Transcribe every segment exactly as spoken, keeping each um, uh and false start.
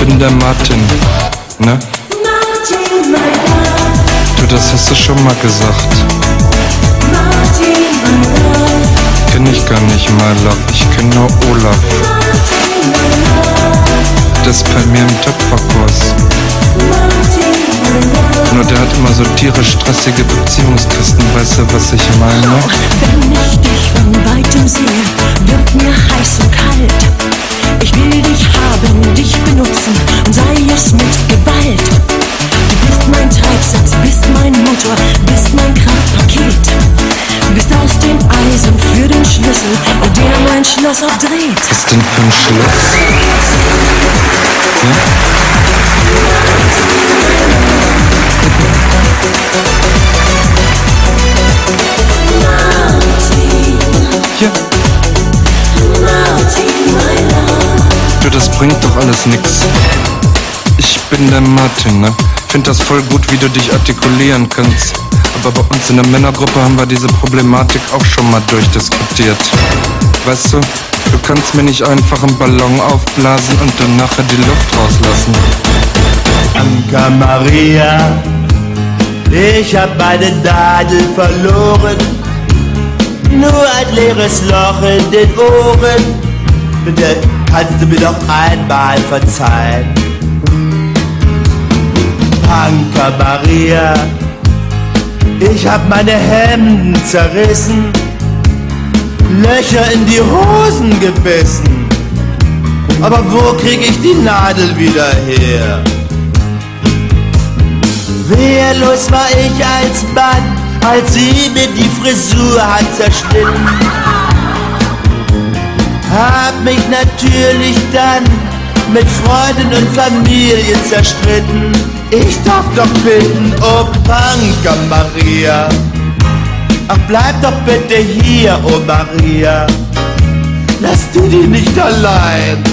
bin der Martin, ne? Martin, mein Love. Du, das hast du schon mal gesagt. Martin, mein Love. Kenn ich gar nicht, my love, ich kenn nur Olaf. Martin, mein Love. Das ist bei mir im Töpferkurs. Martin, mein Love. Nur der hat immer so tierisch stressige Beziehungskisten, weißt du, was ich meine? Wenn ich dich von weitem sehe, wird mir heiß und kalt. Ich will dich haben, dich benutzen und sei es mit Gewalt. Du bist mein Treibsatz, bist mein Motor, bist mein Kraftpaket. Du bist aus dem Eisen für den Schlüssel, der mein Schloss aufdreht. Was ist denn für ein Schluss? Ja? Ja. Du, das bringt doch alles nix. Ich bin der Martin, ne? Find das voll gut, wie du dich artikulieren kannst. Aber bei uns in der Männergruppe haben wir diese Problematik auch schon mal durchdiskutiert. Weißt du, du kannst mir nicht einfach einen Ballon aufblasen und dann nachher die Luft rauslassen. Anka Maria, ich hab meine Nadel verloren. Nur ein leeres Loch in den Ohren. Bitte kannst du mir doch einmal verzeihen. Anka Maria, ich hab meine Hemden zerrissen, Löcher in die Hosen gebissen. Aber wo krieg ich die Nadel wieder her? Wehrlos war ich als Mann, als sie mir die Frisur hat zerschnitten. Hab mich natürlich dann mit Freunden und Familie zerstritten. Ich darf doch bitten, oh Anka Maria, ach bleib doch bitte hier, oh Maria, lass du die nicht allein.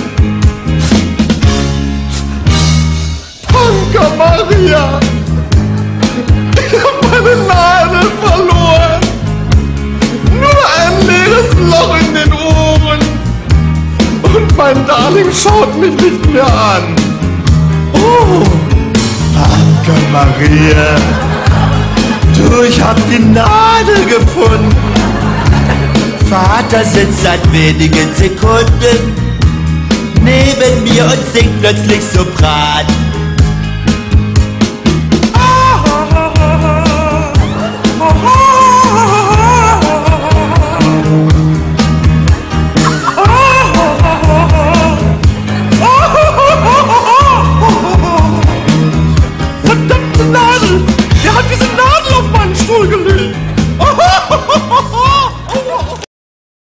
Anka Maria, ich hab meine Nadel verloren, nur ein leeres Loch in den Ohren und mein Darling schaut mich nicht mehr an. Oh, Anka Maria, du, ich hab die Nadel gefunden. Vater sitzt seit wenigen Sekunden neben mir und singt plötzlich Sopran.